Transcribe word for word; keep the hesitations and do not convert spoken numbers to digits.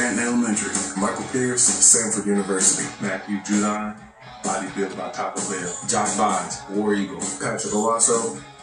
Scranton Elementary. Michael Pierce, Sanford University. Matthew Judon, body built by Taco Bell. Josh Vines, War Eagle. Patrick Owasso,